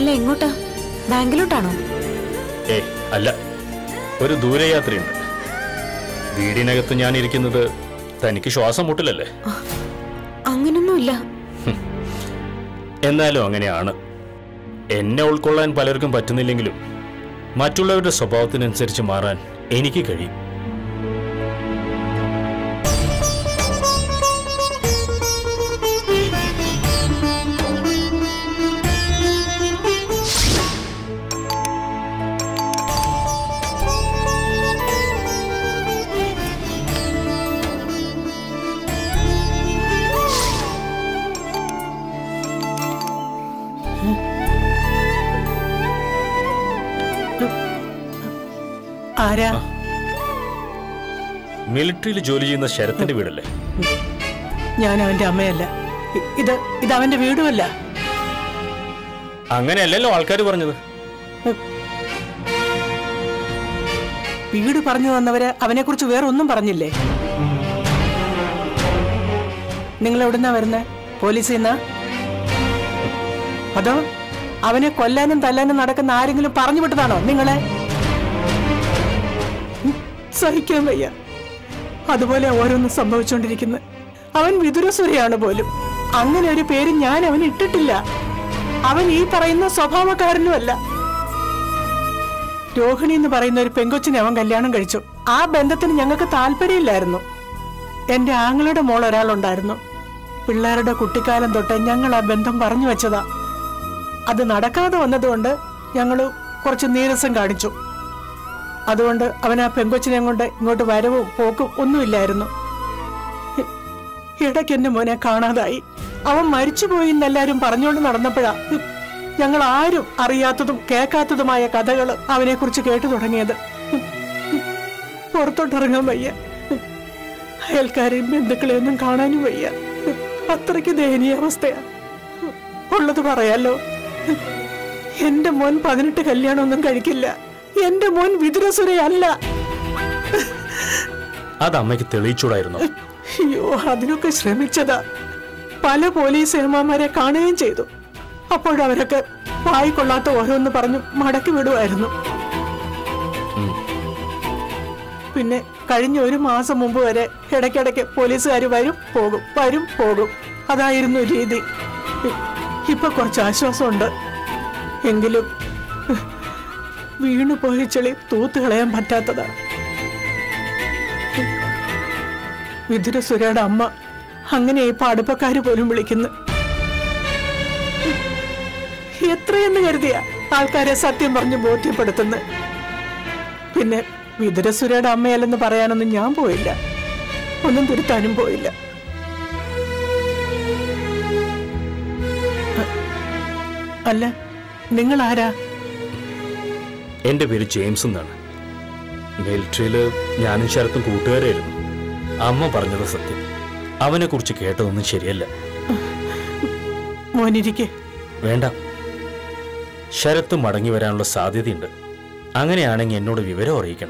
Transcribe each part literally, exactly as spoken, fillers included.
അല്ല എങ്ങോട്ടാ? ബാങ്കിലോട്ടാണോ? ഏ അല്ല, ഒരു ദൂരയാത്രയുണ്ട്. വീടിനകത്ത് ഞാൻ ഇരിക്കുന്നത് തനിക്ക് ശ്വാസം മുട്ടില്ലല്ലേ? അങ്ങനൊന്നുമില്ല. എന്നാലും അങ്ങനെയാണ്. എന്നെ ഉൾക്കൊള്ളാൻ പലർക്കും പറ്റുന്നില്ലെങ്കിലും മറ്റുള്ളവരുടെ സ്വഭാവത്തിനനുസരിച്ച് മാറാൻ എനിക്ക് കഴിയും. ആരാ? മിലിറ്ററിയിൽ ജോലി ചെയ്യുന്ന ശരത്തിന്റെ വീടല്ലേ? ഞാൻ അവന്റെ അമ്മയല്ല. ഇത് ഇത് അവന്റെ വീടുമല്ല. അങ്ങനെയല്ലല്ലോ ആൾക്കാർ പറഞ്ഞത്. വീട് പറഞ്ഞു തന്നവര് അവനെ കുറിച്ച് വേറെ ഒന്നും പറഞ്ഞില്ലേ? നിങ്ങൾ എവിടുന്നാ വരുന്നേ? പോലീസിൽ നിന്നാ? അതോ അവനെ കൊല്ലാനും തല്ലാനും നടക്കുന്ന ആരെങ്കിലും പറഞ്ഞു വിട്ടതാണോ നിങ്ങളെ? സഹിക്കാൻ വയ്യ. അതുപോലെ ഓരോന്നും സംഭവിച്ചുകൊണ്ടിരിക്കുന്നത്. അവൻ വിദുരസുരയാണ് പോലും. അങ്ങനെ ഒരു പേര് ഞാൻ അവന് ഇട്ടിട്ടില്ല. അവൻ ഈ പറയുന്ന സ്വഭാവക്കാരനുമല്ല. രോഹിണി എന്ന് പറയുന്ന ഒരു പെങ്കൊച്ചിനെ അവൻ കല്യാണം കഴിച്ചു. ആ ബന്ധത്തിന് ഞങ്ങൾക്ക് താല്പര്യമില്ലായിരുന്നു. എന്റെ ആങ്ങളുടെ മോൾ ഒരാളുണ്ടായിരുന്നു. പിള്ളേരുടെ കുട്ടിക്കാലം തൊട്ട് ഞങ്ങൾ ആ ബന്ധം പറഞ്ഞു വെച്ചതാ. അത് നടക്കാതെ വന്നതുകൊണ്ട് ഞങ്ങൾ കുറച്ച് നീരസം കാണിച്ചു. അതുകൊണ്ട് അവൻ ആ പെങ്കൊച്ചിനെ കൊണ്ട് ഇങ്ങോട്ട് വരവും പോക്കും ഒന്നുമില്ലായിരുന്നു. ഇടയ്ക്ക് എന്റെ മോനെ കാണാതായി. അവൻ മരിച്ചുപോയി എന്നെല്ലാരും പറഞ്ഞുകൊണ്ട് നടന്നപ്പോഴാ ഞങ്ങൾ ആരും അറിയാത്തതും കേൾക്കാത്തതുമായ കഥകൾ അവനെ കുറിച്ച് കേട്ടു തുടങ്ങിയത്. പുറത്തോട്ടിറങ്ങാൻ വയ്യ. അയൽക്കാരെയും ബന്ധുക്കളെയൊന്നും കാണാനും വയ്യ. അത്രയ്ക്ക് ദയനീയാവസ്ഥയാ. ഉള്ളത് പറയാലോ, എന്റെ മോൻ പതിനെട്ട് കല്യാണമൊന്നും കഴിക്കില്ല. എന്റെ മോൻ വിദുരസുരയല്ല. അത് അമ്മയ്ക്ക് തെളിയിച്ചൂടായിരുന്നു. അയ്യോ, അതിനൊക്കെ ശ്രമിച്ചതാ. പല പോലീസ് ഏമാമാരെ കാണുകയും ചെയ്തു. അപ്പോഴവരൊക്കെ വായിക്കൊള്ളാത്ത ഓരോന്ന് പറഞ്ഞു മടക്കി വിടുമായിരുന്നു. പിന്നെ കഴിഞ്ഞ ഒരു മാസം മുമ്പ് വരെ ഇടയ്ക്കിടയ്ക്ക് പോലീസുകാർ വരും പോകും വരും പോകും. അതായിരുന്നു രീതി. ഇപ്പൊ കുറച്ച് ആശ്വാസമുണ്ട്. എങ്കിലും വീണു പോയ ചെളി തൂത്ത് കളയാൻ പറ്റാത്തതാണ്. വിദുരസുരയുടെ അമ്മ അങ്ങനെ ഇപ്പൊ അടുപ്പക്കാര് പോലും വിളിക്കുന്നു. എത്രയെന്ന് കരുതിയ ആൾക്കാരെ സത്യം പറഞ്ഞ് ബോധ്യപ്പെടുത്തുന്നു. പിന്നെ വിദുരസുരയുടെ അമ്മയല്ലെന്ന് പറയാനൊന്നും ഞാൻ പോയില്ല. ഒന്നും തിരുത്താനും പോയില്ല. അല്ല, നിങ്ങൾ ആരാ? എന്റെ പേര് ജെയിംസ് എന്നാണ്. മിലിറ്ററിയില് ഞാനും ശരത്തും കൂട്ടുകാരായിരുന്നു. അമ്മ പറഞ്ഞത് സത്യം. അവനെ കുറിച്ച് കേട്ടതൊന്നും ശരിയല്ല. മോനിരിക്കെ. വേണ്ട, ശരത്ത് മടങ്ങി വരാനുള്ള സാധ്യതയുണ്ട്. അങ്ങനെയാണെങ്കിൽ എന്നോട് വിവരം അറിയിക്കണം.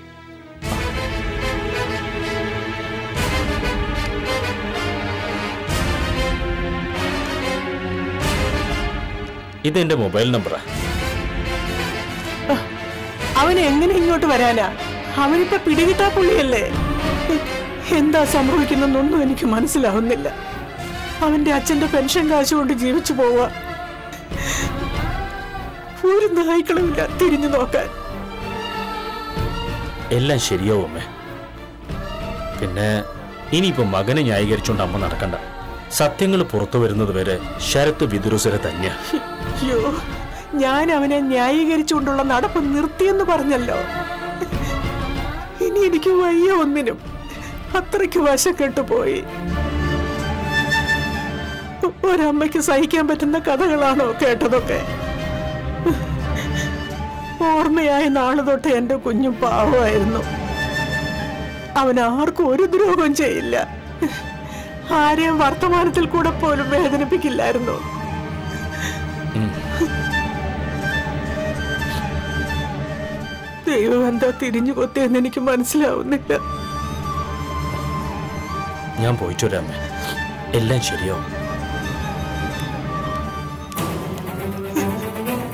ഇതെന്റെ മൊബൈൽ നമ്പറാ. അവന് എങ്ങനെ ഇങ്ങോട്ട് വരാനാ? അവനിപ്പോ പിടികിട്ടാ പുള്ളിയല്ലേ? എന്താ സംഭവിക്കുന്നൊന്നും എനിക്ക് മനസ്സിലാവുന്നില്ല. അവന്റെ അച്ഛന്റെ പെൻഷൻ കാശ് കൊണ്ട് ജീവിച്ചു പോവാ. ഒരു നായ്ക്കളുമില്ല തിരിഞ്ഞു നോക്കാൻ. എല്ലാം ശരിയാവും അമ്മേ. പിന്നെ ഇനിയിപ്പോ മകനെ ന്യായീകരിച്ചോണ്ട് അമ്മ നടക്കണ്ട. സത്യങ്ങൾ പുറത്തു വരുന്നത് വരെ ശരത്ത് വിദുരസുര തന്നെയാ. അയ്യോ, ഞാൻ അവനെ ന്യായീകരിച്ചുകൊണ്ടുള്ള നടപ്പ് നിർത്തിയെന്ന് പറഞ്ഞല്ലോ. ഇനി എനിക്ക് വയ്യ ഒന്നിനും. അത്രയ്ക്ക് വശക്കെട്ടു പോയി. ഒരമ്മയ്ക്ക് സഹിക്കാൻ പറ്റുന്ന കഥകളാണോ കേട്ടതൊക്കെ? ഓർമ്മയായ നാള് തൊട്ട് എന്റെ കുഞ്ഞു പാവമായിരുന്നു. അവൻ ആർക്കും ഒരു ദ്രോഹം ചെയ്യില്ല. ആരെയും വർത്തമാനത്തിൽ കൂടെ പോലും വേദനിപ്പിക്കില്ലായിരുന്നു. ദൈവം എന്താ തിരിഞ്ഞു കൊത്തിയെന്ന് എനിക്ക് മനസ്സിലാവുന്നില്ല. ഞാൻ പോയിച്ചു വരാമേ. എല്ലാം ശരിയാവും.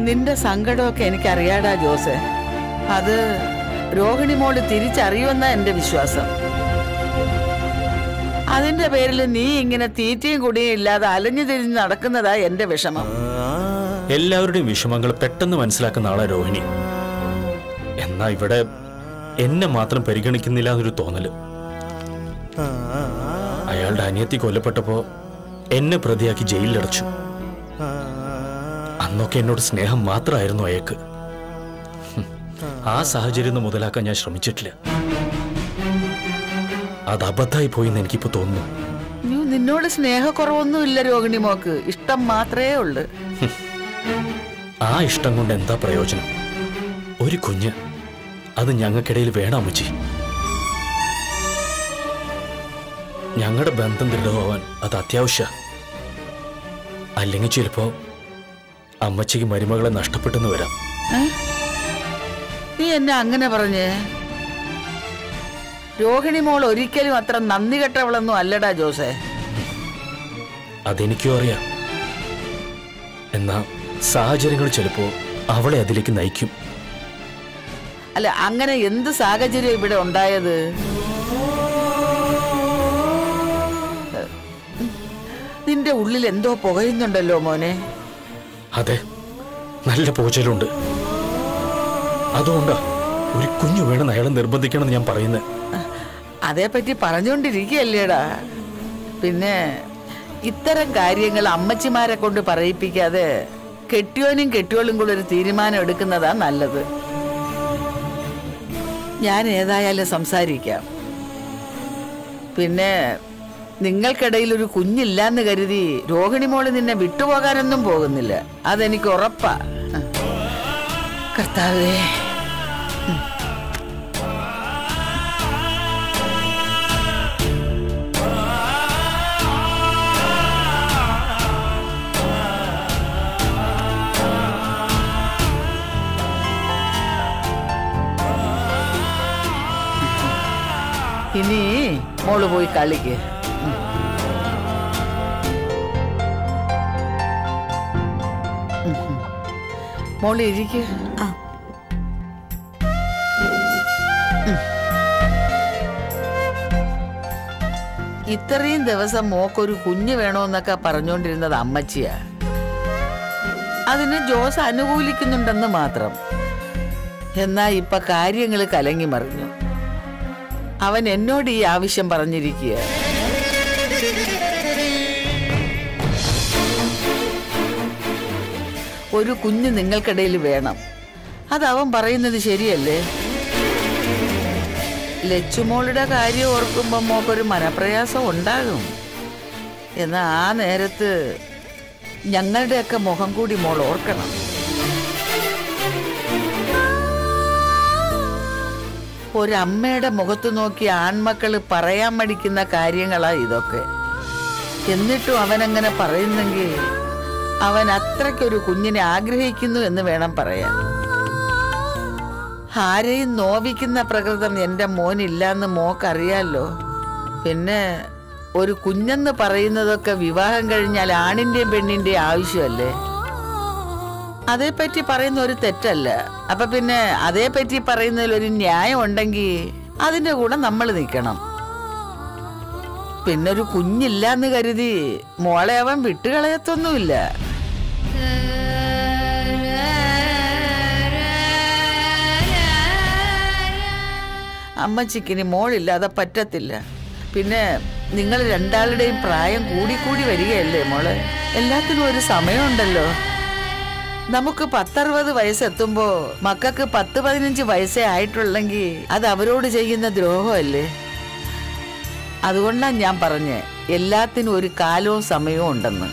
നിന്റെ സങ്കടമൊക്കെ എനിക്കറിയാടാ ജോസെ. അത് രോഹിണി മോള് തിരിച്ചറിയുമെന്ന എന്റെ വിശ്വാസം. അതിന്റെ പേരിൽ നീ ഇങ്ങനെ തീറ്റയും കുടിയും ഇല്ലാതെ അലഞ്ഞു തിരിഞ്ഞ് നടക്കുന്നതാ എന്റെ വിഷമം. എല്ലാവരുടെയും വിഷമങ്ങൾ പെട്ടെന്ന് മനസ്സിലാക്കുന്ന ആളാ രോഹിണി. എന്നാ ഇവിടെ എന്നെ മാത്രം പരിഗണിക്കുന്നില്ല എന്നൊരു തോന്നല്. അയാളുടെ അനിയത്തി കൊല്ലപ്പെട്ടപ്പോ എന്നെ പ്രതിയാക്കി ജയിലിലടച്ചു. അന്നൊക്കെ എന്നോട് സ്നേഹം മാത്രമായിരുന്നു അയാൾക്ക്. ആ സാഹചര്യം മുതലാക്കാൻ ഞാൻ ശ്രമിച്ചിട്ടില്ല. അത് അബദ്ധമായി പോയിന്ന് എനിക്കിപ്പോ തോന്നുന്നു. നിന്നോട് സ്നേഹക്കുറവൊന്നുമില്ല രോഹിണി മോക്ക്, ഇഷ്ടം മാത്രമേ ഉള്ളു. ആ ഇഷ്ടം കൊണ്ട് എന്താ പ്രയോജനം? ഒരു കുഞ്ഞ്, അത് ഞങ്ങൾക്കിടയിൽ വേണം അമ്മച്ചി. ഞങ്ങളുടെ ബന്ധം ദൃഢമാവാൻ അത് അത്യാവശ്യ. അല്ലെങ്കിൽ ചിലപ്പോ അമ്മച്ചിക്ക് മരുമകളെ നഷ്ടപ്പെട്ടെന്ന് വരാം. നീ എന്നെ അങ്ങനെ പറഞ്ഞേ? രോഹിണി മോൾ ഒരിക്കലും അത്ര നന്ദി കെട്ടവളൊന്നും അല്ലടാ ജോസേ. അതെനിക്കും അറിയാം. എന്നാ സാഹചര്യങ്ങൾ ചിലപ്പോ അവളെ അതിലേക്ക് നയിക്കും. അല്ല, അങ്ങനെ എന്ത് സാഹചര്യം ഇവിടെ ഉണ്ടായത്? നിന്റെ ഉള്ളിൽ എന്തോ പുകയുന്നുണ്ടല്ലോ മോനെ. അതെ, നല്ല പോചലുണ്ട്. അതുകൊണ്ടാ ഒരു കുഞ്ഞു വേണം അയാളെ നിർബന്ധിക്കണമെന്ന് ഞാൻ പറയുന്നത്. അതേപ്പറ്റി പറഞ്ഞുകൊണ്ടിരിക്കുകയല്ലേടാ. പിന്നെ ഇത്തരം കാര്യങ്ങൾ അമ്മച്ചിമാരെ കൊണ്ട് പറയിപ്പിക്കാതെ കെട്ടിയോനും കെട്ടിയോളും കൂടെ ഒരു തീരുമാനം എടുക്കുന്നതാ നല്ലത്. ഞാൻ ഏതായാലും സംസാരിക്കാം. പിന്നെ നിങ്ങൾക്കിടയിൽ ഒരു കുഞ്ഞില്ലാന്ന് കരുതി രോഹിണി മോള് നിന്നെ വിട്ടുപോകാനൊന്നും പോകുന്നില്ല. അതെനിക്ക് ഉറപ്പാ. കർത്താവേ, ഇനി മോള് പോയി കളിക്ക്. മോള് ഇരിക്ക്. ഇത്രയും ദിവസം മോക്കൊരു കുഞ്ഞ് വേണോന്നൊക്കെ പറഞ്ഞോണ്ടിരുന്നത് അമ്മച്ചിയാ. അതിന് ജോസ് അനുകൂലിക്കുന്നുണ്ടെന്ന് മാത്രം. എന്നാ ഇപ്പൊ കാര്യങ്ങൾ കലങ്ങി മറിഞ്ഞു. അവൻ എന്നോട് ഈ ആവശ്യം പറഞ്ഞിരിക്കുക. ഒരു കുഞ്ഞ് നിങ്ങൾക്കിടയിൽ വേണം. അതവൻ പറയുന്നത് ശരിയല്ലേ? ലച്ചുമോളുടെ കാര്യം ഓർക്കുമ്പോൾ മോക്കൊരു മനപ്രയാസം ഉണ്ടാകും. എന്നാൽ ആ നേരത്ത് ഞങ്ങളുടെയൊക്കെ മുഖം കൂടി മോൾ ഓർക്കണം. ഒരമ്മയുടെ മുഖത്ത് നോക്കി ആൺമക്കള് പറയാൻ മടിക്കുന്ന കാര്യങ്ങളാ ഇതൊക്കെ. എന്നിട്ടും അവനങ്ങനെ പറയുന്നെങ്കിൽ അവൻ അത്രയ്ക്കൊരു കുഞ്ഞിനെ ആഗ്രഹിക്കുന്നു എന്ന് വേണം പറയാൻ. ആരെയും നോവിക്കുന്ന പ്രകൃതം എൻ്റെ മോനില്ലാന്ന് മോക്കറിയാലോ. പിന്നെ ഒരു കുഞ്ഞെന്ന് പറയുന്നതൊക്കെ വിവാഹം കഴിഞ്ഞാൽ ആണിന്റെയും പെണ്ണിന്റെയും ആവശ്യമല്ലേ? അതേപ്പറ്റി പറയുന്ന ഒരു തെറ്റല്ല. അപ്പൊ പിന്നെ അതേപ്പറ്റി പറയുന്നതിൽ ഒരു ന്യായം ഉണ്ടെങ്കിൽ അതിന്റെ കൂടെ നമ്മൾ നിൽക്കണം. പിന്നെ ഒരു കുഞ്ഞില്ലാന്ന് കരുതി മോളെ അവൻ വിട്ടുകളയത്തൊന്നുമില്ല. അമ്മച്ചിക്കിനി മോളില്ലാതെ പറ്റത്തില്ല. പിന്നെ നിങ്ങൾ രണ്ടാളുടെയും പ്രായം കൂടിക്കൂടി വരികയല്ലേ മോളെ? എല്ലാത്തിനും ഒരു സമയമുണ്ടല്ലോ. നമുക്ക് പത്തറുപത് വയസ്സെത്തുമ്പോ മക്കൾക്ക് പത്ത് പതിനഞ്ച് വയസ്സേ ആയിട്ടുള്ളെങ്കിൽ അത് അവരോട് ചെയ്യുന്ന ദ്രോഹമല്ലേ? അതുകൊണ്ടാണ് ഞാൻ പറഞ്ഞ് എല്ലാത്തിനും ഒരു കാലവും സമയവും ഉണ്ടെന്ന്.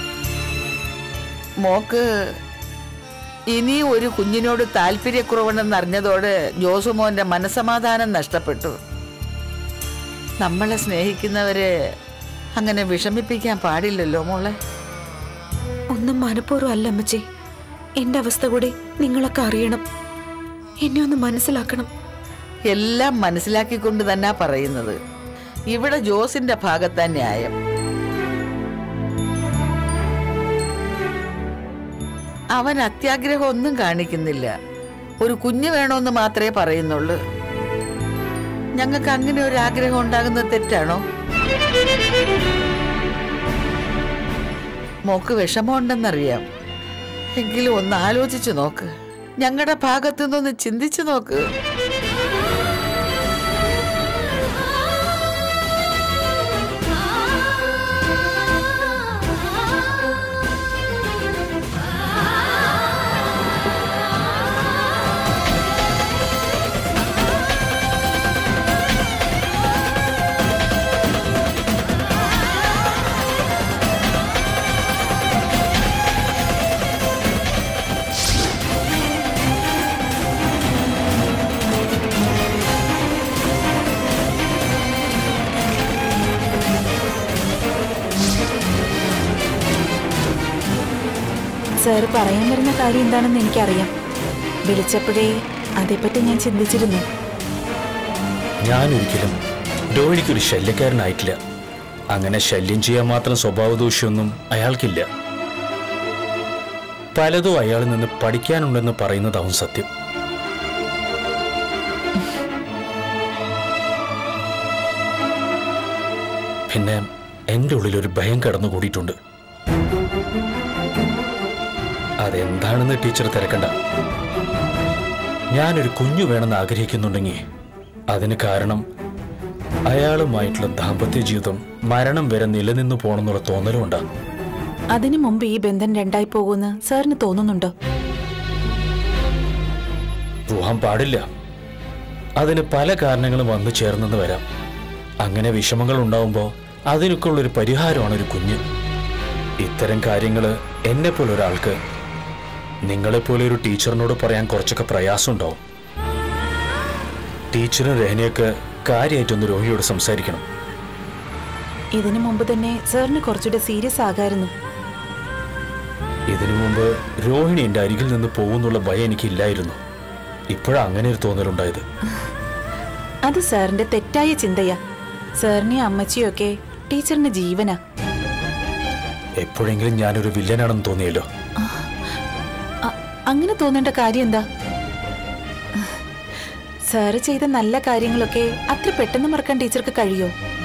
മോക്ക് ഇനി ഒരു കുഞ്ഞിനോട് താല്പര്യക്കുറവുണ്ടെന്ന് അറിഞ്ഞതോടെ ജോസുമോന്റെ മനസമാധാനം നഷ്ടപ്പെട്ടു. നമ്മളെ സ്നേഹിക്കുന്നവരെ അങ്ങനെ വിഷമിപ്പിക്കാൻ പാടില്ലല്ലോ മോളെ. ഒന്നും മനഃപൂർവ്വം അല്ല അമ്മച്ചി. എന്റെ അവസ്ഥ കൂടി നിങ്ങളൊക്കെ അറിയണം. എന്നെ ഒന്ന് മനസ്സിലാക്കണം. എല്ലാം മനസ്സിലാക്കിക്കൊണ്ട് തന്നെ പറയുന്നത്. ഇവിടെ ജോസിന്റെ ഭാഗത്താ ന്യായം. അവൻ അത്യാഗ്രഹം ഒന്നും കാണിക്കുന്നില്ല. ഒരു കുഞ്ഞ് വേണമെന്ന് മാത്രമേ പറയുന്നുള്ളൂ. ഞങ്ങൾക്ക് അങ്ങനെ ഒരു ആഗ്രഹം ഉണ്ടാകുന്നത് തെറ്റാണോ? മോക്ക് വിഷമമുണ്ടെന്നറിയാം. എങ്കിലും ഒന്ന് ആലോചിച്ചു നോക്ക്. ഞങ്ങളുടെ ഭാഗത്തു നിന്നൊന്ന് ചിന്തിച്ചു നോക്ക്. സാർ പറയാൻ വരുന്ന കാര്യം എന്താണെന്ന് എനിക്കറിയാം. വിളിച്ചപ്പോഴേ അതേപ്പറ്റി ഞാൻ ചിന്തിച്ചിരുന്നു. ഞാനൊരിക്കലും രോഹിണിക്കൊരു ശല്യക്കാരനായിട്ടില്ല. അങ്ങനെ ശല്യം ചെയ്യാൻ മാത്രം സ്വഭാവ ദൂഷ്യമൊന്നും അയാൾക്കില്ല. പലതും അയാളിൽ നിന്ന് പഠിക്കാനുണ്ടെന്ന് പറയുന്നതാവും സത്യം. പിന്നെ എൻ്റെ ഉള്ളിലൊരു ഭയം കടന്നുകൂടിയിട്ടുണ്ട്. അതെന്താണെന്ന് ടീച്ചർ തിരക്കണ്ട. ഞാനൊരു കുഞ്ഞു വേണമെന്ന് ആഗ്രഹിക്കുന്നുണ്ടെങ്കിൽ അതിന് കാരണം അയാളുമായിട്ടുള്ള ദാമ്പത്യ ജീവിതം മരണം വരെ നിലനിന്നു പോകണമെന്നുള്ള തോന്നലുണ്ടാ. അതിനു മുമ്പ് ഈ ബന്ധം രണ്ടായി പോകുമെന്ന് സാറിന് തോന്നുന്നുണ്ടോ? പോകാൻ പാടില്ല. അതിന് പല കാരണങ്ങളും വന്നു ചേർന്നെന്ന് വരാം. അങ്ങനെ വിഷമങ്ങൾ ഉണ്ടാവുമ്പോൾ അതിനൊക്കെ ഉള്ളൊരു പരിഹാരമാണ് ഒരു കുഞ്ഞ്. ഇത്തരം കാര്യങ്ങൾ എന്നെപ്പോലെ ഒരാൾക്ക്, നിങ്ങളെപ്പോലെ ഒരു ടീച്ചറിനോട് പറയാൻ കുറച്ചൊക്കെ പ്രയാസമുണ്ടാവും. ടീച്ചറും രഹനയൊക്കെ കാര്യമായിട്ടൊന്ന് രോഹിണിയോട് സംസാരിക്കണം. ഇതിനു മുമ്പ് തന്നെ സാറിന് കുറച്ചുകൂടെ സീരിയസ് ആകായിരുന്നു. ഇതിനു മുമ്പ് രോഹിണി എൻ്റെ അരികിൽ നിന്ന് പോകുന്നുള്ള ഭയം എനിക്കില്ലായിരുന്നു. ഇപ്പോഴാണ് അങ്ങനെ ഒരു തോന്നലുണ്ടായത്. അത് സാറിന്റെ തെറ്റായ ചിന്തയാ. സാറിനെയും അമ്മച്ചിയൊക്കെ ടീച്ചറിന്റെ ജീവനാ. എപ്പോഴെങ്കിലും ഞാനൊരു വില്ലനാണെന്ന് തോന്നിയല്ലോ. അങ്ങനെ തോന്നേണ്ട കാര്യം എന്താ? സാറ് ചെയ്ത നല്ല കാര്യങ്ങളൊക്കെ അത്ര പെട്ടെന്ന് മറക്കാൻ ടീച്ചർക്ക് കഴിയോ?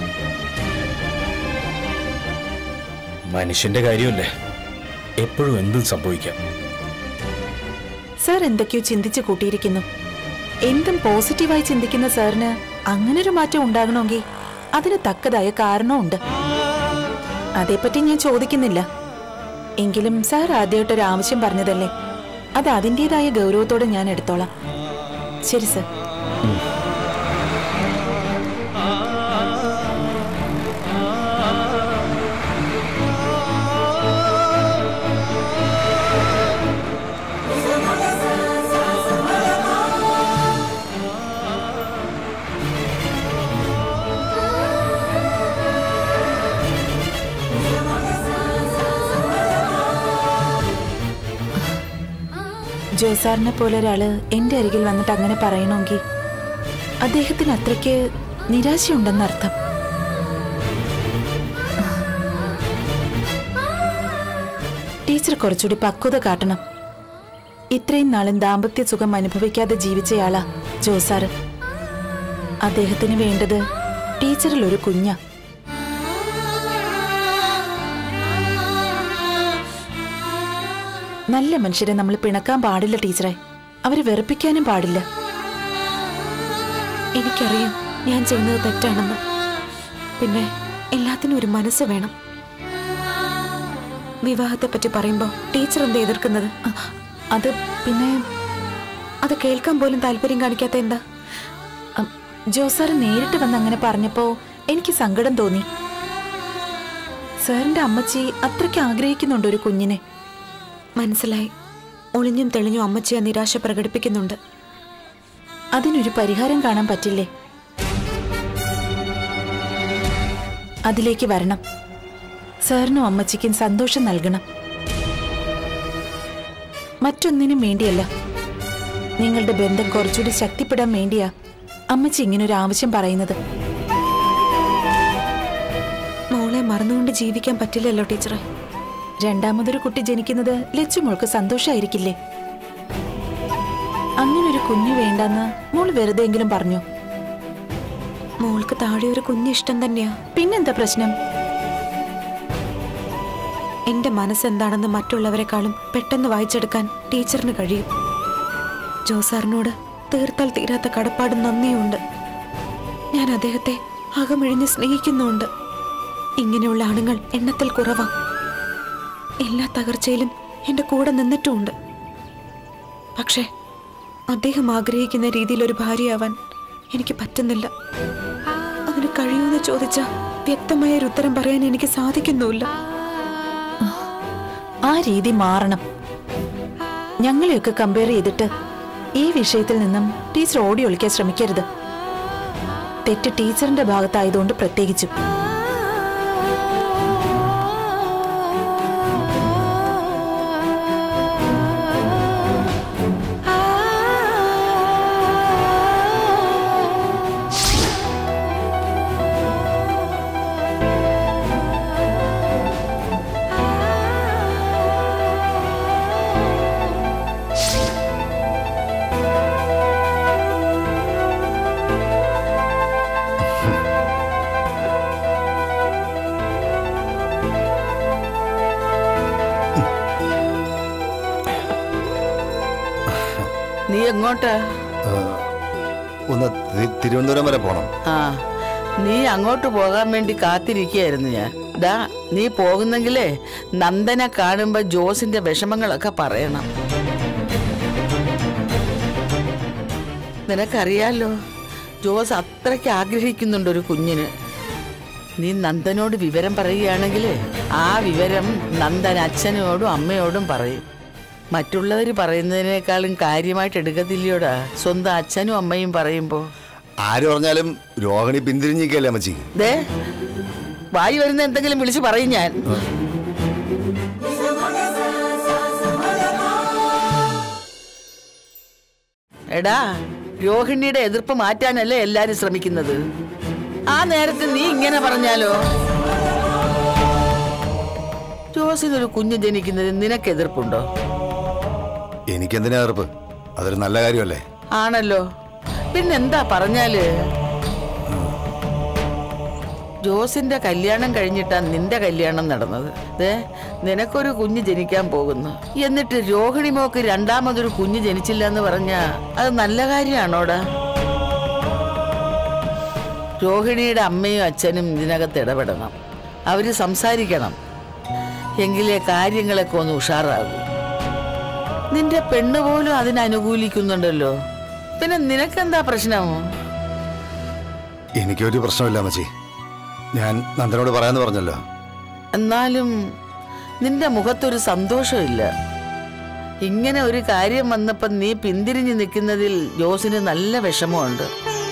മനുഷ്യന്റെ കാര്യമല്ലേ, എപ്പോഴും എന്തും സംഭവിക്കാം. സാർ എന്തൊക്കെയോ ചിന്തിച്ചു കൂട്ടിയിരിക്കുന്നു. എന്തും പോസിറ്റീവായി ചിന്തിക്കുന്ന സാറിന് അങ്ങനൊരു മാറ്റം ഉണ്ടാകണമെങ്കിൽ അതിന് തക്കതായ കാരണമുണ്ട്. അതേപ്പറ്റി ഞാൻ ചോദിക്കുന്നില്ല. എങ്കിലും സാർ ആദ്യമായിട്ടൊരു ആവശ്യം പറഞ്ഞതല്ലേ, അത് അതിൻ്റെതായ ഗൗരവത്തോടെ ഞാൻ എടുത്തോളാം. ശരി സർ. ജോസാറിനെ പോലെ ഒരാള് എന്റെ അരികിൽ വന്നിട്ട് അങ്ങനെ പറയണമെങ്കിൽ അദ്ദേഹത്തിന് അത്രയ്ക്ക് നിരാശയുണ്ടെന്നർത്ഥം. ടീച്ചർ കുറച്ചുകൂടി പക്വത കാട്ടണം. ഇത്രയും നാളും ദാമ്പത്യ സുഖം അനുഭവിക്കാതെ ജീവിച്ചയാളാ ജോസാറ്. അദ്ദേഹത്തിന് വേണ്ടത് ടീച്ചറിൽ ഒരു കുഞ്ഞാ. നല്ല മനുഷ്യരെ നമ്മൾ പിണക്കാൻ പാടില്ല ടീച്ചറെ. അവരെ വെറുപ്പിക്കാനും പാടില്ല. എനിക്കറിയാം ഞാൻ ചെയ്യുന്നത് തെറ്റാണെന്ന്. പിന്നെ എല്ലാത്തിനും ഒരു മനസ്സ് വേണം. വിവാഹത്തെ പറ്റി പറയുമ്പോ ടീച്ചർ എന്താ എതിർക്കുന്നത്? അത് പിന്നെ അത് കേൾക്കാൻ പോലും താല്പര്യം കാണിക്കാത്ത എന്താ? ജോസാറ് നേരിട്ട് വന്ന് അങ്ങനെ പറഞ്ഞപ്പോ എനിക്ക് സങ്കടം തോന്നി. സാറിന്റെ അമ്മച്ചി അത്രയ്ക്ക് ആഗ്രഹിക്കുന്നുണ്ട് ഒരു കുഞ്ഞിനെ. മനസ്സിലായി. ഒളിഞ്ഞും തെളിഞ്ഞും അമ്മച്ചിയെ നിരാശ പ്രകടിപ്പിക്കുന്നുണ്ട്. അതിനൊരു പരിഹാരം കാണാൻ പറ്റില്ലേ? അതിലേക്ക് വരണം. സാറിനും അമ്മച്ചിക്കും സന്തോഷം നൽകണം. മറ്റൊന്നിനും വേണ്ടിയല്ല. നിങ്ങളുടെ ബന്ധം കുറച്ചുകൂടി ശക്തിപ്പെടാൻ വേണ്ടിയാ അമ്മച്ചി ഇങ്ങനൊരു ആവശ്യം പറയുന്നത്. മോളെ മറന്നുകൊണ്ട് ജീവിക്കാൻ പറ്റില്ലല്ലോ ടീച്ചറെ. രണ്ടാമതൊരു കുട്ടി ജനിക്കുന്നത് ലച്ചുമോൾക്ക് സന്തോഷമായിരിക്കില്ലേ? അങ്ങനൊരു കുഞ്ഞു വേണ്ടെന്ന് മോള് വെറുതെ എങ്കിലും പറഞ്ഞു. മോൾക്ക് താഴെ ഒരു കുഞ്ഞ് ഇഷ്ടം തന്നെയാ. പിന്നെന്താ പ്രശ്നം? എന്റെ മനസ്സെന്താണെന്ന് മറ്റുള്ളവരെക്കാളും പെട്ടെന്ന് വായിച്ചെടുക്കാൻ ടീച്ചറിന് കഴിയും. ജോസാറിനോട് തീർത്താൽ തീരാത്ത കടപ്പാടും നന്ദിയുണ്ട്. ഞാൻ അദ്ദേഹത്തെ അകമിഴിഞ്ഞ് സ്നേഹിക്കുന്നുണ്ട്. ഇങ്ങനെയുള്ള ആണുങ്ങൾ എണ്ണത്തിൽ കുറവാ. എല്ലാ തകർച്ചയിലും എന്റെ കൂടെ നിന്നിട്ടുമുണ്ട്. പക്ഷേ അദ്ദേഹം ആഗ്രഹിക്കുന്ന രീതിയിൽ ഒരു ഭാര്യയാവാൻ എനിക്ക് പറ്റുന്നില്ല. അതിന് കഴിയുമെന്ന് ചോദിച്ച വ്യക്തമായ ഒരു ഉത്തരം പറയാൻ എനിക്ക് സാധിക്കുന്നുമില്ല. ആ രീതി മാറണം. ഞങ്ങളെയൊക്കെ കമ്പയർ ചെയ്തിട്ട് ഈ വിഷയത്തിൽ നിന്നും ടീച്ചർ ഓടി ഒളിക്കാൻ ശ്രമിക്കരുത്. തെറ്റ് ടീച്ചറിന്റെ ഭാഗത്തായതുകൊണ്ട് പ്രത്യേകിച്ചും. നീ എങ്ങോട്ടാ? ഒന്ന് തിരുവനന്തപുരം വരെ പോണം. ആ, നീ അങ്ങോട്ട് പോകാൻ വേണ്ടി കാത്തിരിക്കുകയായിരുന്നു ഞാൻ. ദാ നീ പോകുന്നെങ്കിലേ നന്ദനെ കാണുമ്പോ ജോസിന്റെ വിഷമങ്ങളൊക്കെ പറയണം. നിനക്കറിയാലോ, ജോസ് അത്രയ്ക്ക് ആഗ്രഹിക്കുന്നുണ്ട് ഒരു കുഞ്ഞിന്. നീ നന്ദനോട് വിവരം പറയുകയാണെങ്കിൽ ആ വിവരം നന്ദൻ അച്ഛനോടും അമ്മയോടും പറയും. മറ്റുള്ളവർ പറയുന്നതിനേക്കാളും കാര്യമായിട്ട് എടുക്കത്തില്ലയോടാ സ്വന്തം അച്ഛനും അമ്മയും പറയുമ്പോ. ആര് പറഞ്ഞാലും രോഹിണി പിന്തിരിഞ്ഞിക്കല്ലേ അമ്മച്ചി. ദേ വായി വരുന്ന എന്തെങ്കിലും വിളിച്ചു പറയും ഞാൻ. എടാ, രോഹിണിയുടെ എതിർപ്പ് മാറ്റാനല്ലേ എല്ലാരും ശ്രമിക്കുന്നത്. ആ നേരത്തെ നീ ഇങ്ങനെ പറഞ്ഞാലോ? ജോസിനൊരു കുഞ്ഞ് ജനിക്കുന്നതിന് നിനക്ക് എതിർപ്പുണ്ടോ? എനിക്കെന്തിനാ എതിർപ്പ്? അതൊരു നല്ല കാര്യമല്ലേ? ആണല്ലോ, പിന്നെന്താ പറഞ്ഞാല്? ജോസിന്റെ കല്യാണം കഴിഞ്ഞിട്ടാ നിന്റെ കല്യാണം നടന്നത്. ദേ നിനക്കൊരു കുഞ്ഞ് ജനിക്കാൻ പോകുന്നു, എന്നിട്ട് രോഹിണി മോക്ക് രണ്ടാമതൊരു കുഞ്ഞ് ജനിച്ചില്ല എന്ന് പറഞ്ഞാ അത് നല്ല കാര്യമാണോടാ? രോഹിണിയുടെ അമ്മയും അച്ഛനും ഇതിനകത്ത് ഇടപെടണം. അവര് സംസാരിക്കണം. എങ്കിലേ കാര്യങ്ങളൊക്കെ ഒന്ന് ഉഷാറാകും. നിന്റെ പെണ്ണ് പോലും അതിനനുകൂലിക്കുന്നുണ്ടല്ലോ. പിന്നെ നിനക്കെന്താ പ്രശ്നം? എനിക്കൊരു പ്രശ്നമില്ല അമ്മച്ചി. ഞാൻ നന്ദനോട് പറയാന്ന് പറഞ്ഞല്ലോ. എന്നാലും നിന്റെ മുഖത്തൊരു സന്തോഷമില്ല. ഇങ്ങനെ ഒരു കാര്യം വന്നപ്പോ നീ പിന്തിരിഞ്ഞു നിൽക്കുന്നതിൽ ജോസിന് നല്ല വിഷമമുണ്ട്.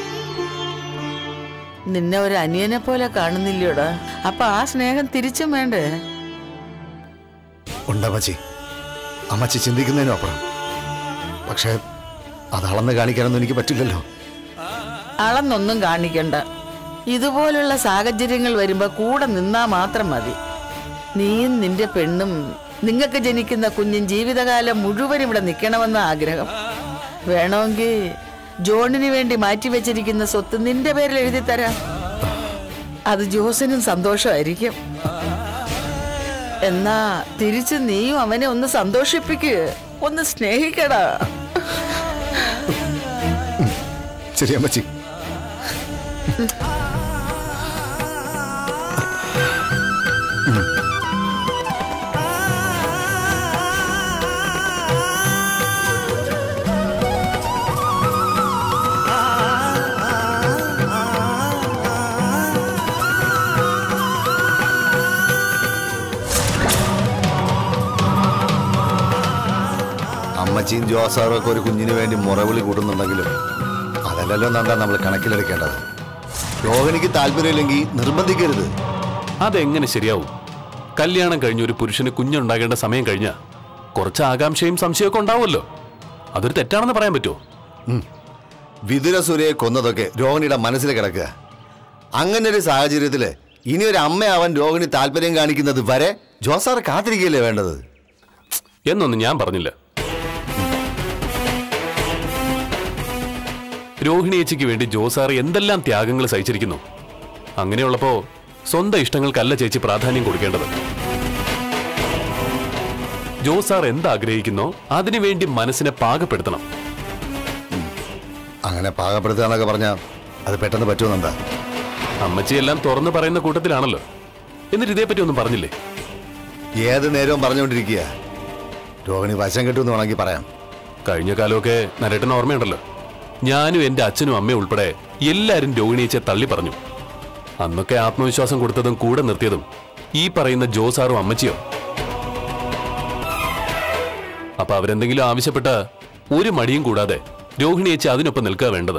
നിന്നെ ഒരു അനിയനെ പോലെ കാണുന്നില്ലയോടാ. അപ്പൊ ആ സ്നേഹം തിരിച്ചും വേണ്ടേ? ഉണ്ടമ്മച്ചി, അമ്മച്ചി ചിന്തിക്കുന്നതിനും അപ്പുറം. പക്ഷെ അത് അളന്ന് കാണിക്കാനൊന്നും എനിക്ക് പറ്റില്ലല്ലോ. അളന്നൊന്നും കാണിക്കണ്ട. ഇതുപോലുള്ള സാഹചര്യങ്ങൾ വരുമ്പോ കൂടെ നിന്നാ മാത്രം മതി. നീയും നിന്റെ പെണ്ണും നിങ്ങൾക്ക് ജനിക്കുന്ന കുഞ്ഞും ജീവിതകാലം മുഴുവൻ ഇവിടെ നിൽക്കണമെന്ന ആഗ്രഹം. വേണമെങ്കിൽ ജോണിന് വേണ്ടി മാറ്റിവെച്ചിരിക്കുന്ന സ്വത്ത് നിന്റെ പേരിൽ എഴുതി തരാം. അത് ജോസിനും സന്തോഷമായിരിക്കും. എന്നാ തിരിച്ച് നീയും അവനെ ഒന്ന് സന്തോഷിപ്പിക്ക്, ഒന്ന് സ്നേഹിക്കടാ. ശരി അമ്മച്ചി. അമ്മച്ചിയും ജോസാറും ഒക്കെ ഒരു കുഞ്ഞിന് വേണ്ടി മുറവിളി കൂട്ടുന്നുണ്ടെങ്കിലും അതല്ലല്ലോ നന്ദാ നമ്മൾ കണക്കിലെടുക്കേണ്ടത്. രോഹിണിക്ക് താല്പര്യമില്ലെങ്കിൽ നിർബന്ധിക്കരുത്. അതെങ്ങനെ ശരിയാവും? കല്യാണം കഴിഞ്ഞ ഒരു പുരുഷന് കുഞ്ഞുണ്ടാകേണ്ട സമയം കഴിഞ്ഞ കുറച്ച് ആകാംക്ഷയും സംശയമൊക്കെ ഉണ്ടാവുമല്ലോ. അതൊരു തെറ്റാണെന്ന് പറയാൻ പറ്റുമോ? വിതുരസുരയെ കൊന്നതൊക്കെ രോഹിണിയുടെ മനസ്സിൽ കിടക്കുക. അങ്ങനെ ഒരു സാഹചര്യത്തില് ഇനി ഒരു അമ്മയാവാൻ രോഹിണി താല്പര്യം കാണിക്കുന്നത് വരെ ജോസാറ് കാത്തിരിക്കുകയല്ലേ വേണ്ടത്? എന്നൊന്നും ഞാൻ പറഞ്ഞില്ല. രോഹിണി ചേച്ചിക്ക് വേണ്ടി ജോസാറ് എന്തെല്ലാം ത്യാഗങ്ങൾ സഹിച്ചിരിക്കുന്നു. അങ്ങനെയുള്ളപ്പോ സ്വന്തം ഇഷ്ടങ്ങൾക്കല്ല ചേച്ചി പ്രാധാന്യം കൊടുക്കേണ്ടത്. ജോസാർ എന്താഗ്രഹിക്കുന്നോ അതിനുവേണ്ടി മനസ്സിനെ പാകപ്പെടുത്തണം. അങ്ങനെ പാകപ്പെടുത്തുക പറഞ്ഞാ അത് പെട്ടെന്ന് പറ്റുമെന്നെന്താ? അമ്മച്ചിയെല്ലാം തുറന്നു പറയുന്ന കൂട്ടത്തിലാണല്ലോ. എന്നിട്ട് ഇതേപ്പറ്റി ഒന്നും പറഞ്ഞില്ലേ? ഏത് നേരവും പറഞ്ഞുകൊണ്ടിരിക്കുക. രോഹിണി വശം കിട്ടുമെന്ന് വേണമെങ്കിൽ പറയാം. കഴിഞ്ഞ കാലമൊക്കെ നരേട്ടന് ഓർമ്മയുണ്ടല്ലോ. ഞാനും എന്റെ അച്ഛനും അമ്മയും ഉൾപ്പെടെ എല്ലാരും രോഹിണിയെ തള്ളി പറഞ്ഞു. അന്നൊക്കെ ആത്മവിശ്വാസം കൊടുത്തതും കൂടെ നിർത്തിയതും ഈ പറയുന്ന ജോസാറും അമ്മച്ചിയോ. അപ്പൊ അവരെന്തെങ്കിലും ആവശ്യപ്പെട്ട ഒരു മടിയും കൂടാതെ രോഹിണി ചേച്ചി അതിനൊപ്പം നിൽക്കുക വേണ്ടത്.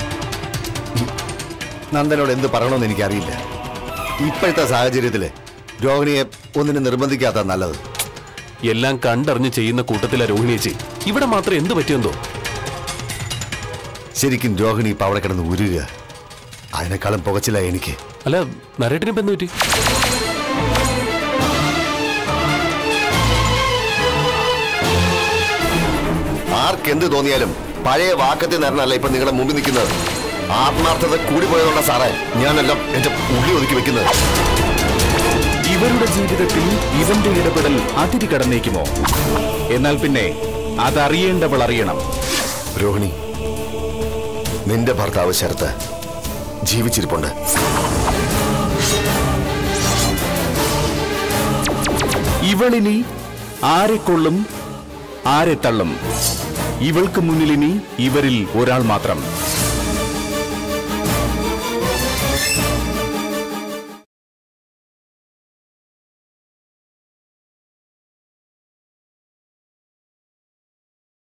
നന്ദനോട് എന്ത് പറയണമെന്ന് എനിക്കറിയില്ല. ഇപ്പോഴത്തെ സാഹചര്യത്തില് രോഹിണിയെ ഒന്നിനെ നിർബന്ധിക്കാത്ത നല്ലത്. എല്ലാം കണ്ടറിഞ്ഞ് ചെയ്യുന്ന കൂട്ടത്തിലെ രോഹിണി ചേച്ചി. ഇവിടെ മാത്രം എന്ത് പറ്റിയെന്തോ. ശരിക്കും രോഹിണി ഇപ്പൊ അവിടെ കിടന്ന് ഉരുക. അതിനേക്കാളും പുകച്ചില്ല എനിക്ക്. അല്ല, നരേട്ടനിപ്പോ എന്ത് പറ്റി? ആർക്കെന്ത് തോന്നിയാലും പഴയ വാക്കത്തിൽ നിറഞ്ഞല്ല ഇപ്പൊ നിങ്ങളുടെ മുമ്പിൽ നിൽക്കുന്നത്. ആത്മാർത്ഥത കൂടി പോയതുകൊണ്ടാ സാറേ ഞാനെല്ലാം എന്റെ ഉള്ളി ഒതുക്കി വെക്കുന്നത്. ഇവരുടെ ജീവിതത്തിൽ ഇവന്റെ ഇടപെടൽ അതിരി കടന്നേക്കുമോ? എന്നാൽ പിന്നെ അതറിയേണ്ടവൾ അറിയണം. രോഹിണി, നിന്റെ ഭർത്താവ് ശരത്ത് ജീവിച്ചിരിപ്പുണ്ട്. ഇവളിനി ആരെ കൊള്ളും, ആരെ തള്ളും? ഇവൾക്ക് മുന്നിലിനി ഇവരിൽ ഒരാൾ മാത്രം.